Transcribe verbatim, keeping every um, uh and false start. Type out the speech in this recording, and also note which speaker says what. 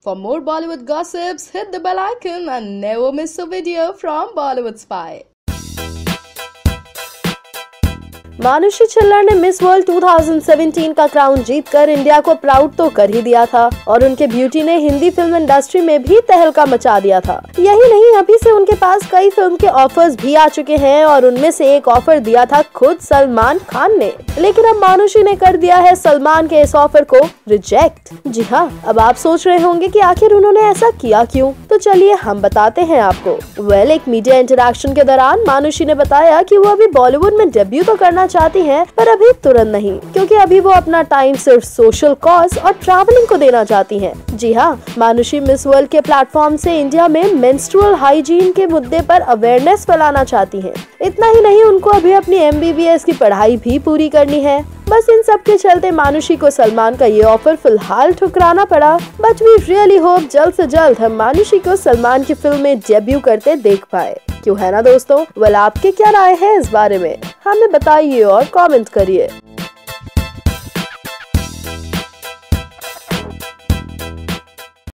Speaker 1: For more Bollywood gossips, hit the bell icon and never miss a video from Bollywood Spy.
Speaker 2: Manushi Chhillar ने miss world दो हज़ार सत्रह का crown जीतकर India को प्राउड तो कर ही दिया था और उनके ब्यूटी ने हिंदी फिल्म इंडस्ट्री में भी तहलका मचा दिया था। यही नहीं, अभी से उनके पास कई फिल्म के ऑफर्स भी आ चुके हैं और उनमें से एक ऑफर दिया था खुद सलमान खान ने। लेकिन अब मानुषी ने कर दिया है सलमान के इस ऑफर को रिजेक्ट। जी हाँ, अब आप सोच रहे होंगे कि आखिर उन्होंने ऐसा किया क्यों? तो चलिए हम बताते हैं आपको। वेल, एक मीडिया इंटरैक्शन के दौरान मानुषी ने बताया कि वो अभी बॉलीवुड में डेब्यू तो करना चाहती हैं, पर अभी तुरंत नहीं, क्योंकि अभी वो अपना टाइम सिर्फ सोशल कॉज और ट्रैवलिंग को देना चाहती हैं। जी हाँ, मानुषी मिस वर्ल्ड के प्लेटफॉर्म से इंडिया में मेंस्ट्रुअल हाइजीन के मुद्दे पर अवेयरनेस फैलाना चाहती हैं। इतना ही नहीं, उनको अभी अपनी एम बी बी एस की पढ़ाई भी पूरी करनी है। बस इन सब के चलते मानुषी को सलमान का ये ऑफर फिलहाल ठुकराना पड़ा। बट वी रियली होप जल्द से जल्द हम मानुषी को सलमान की फिल्म में डेब्यू करते देख पाए। क्यों है ना दोस्तों? वेल, आपके क्या राय है इस बारे में? हमें बताइए और कमेंट करिए।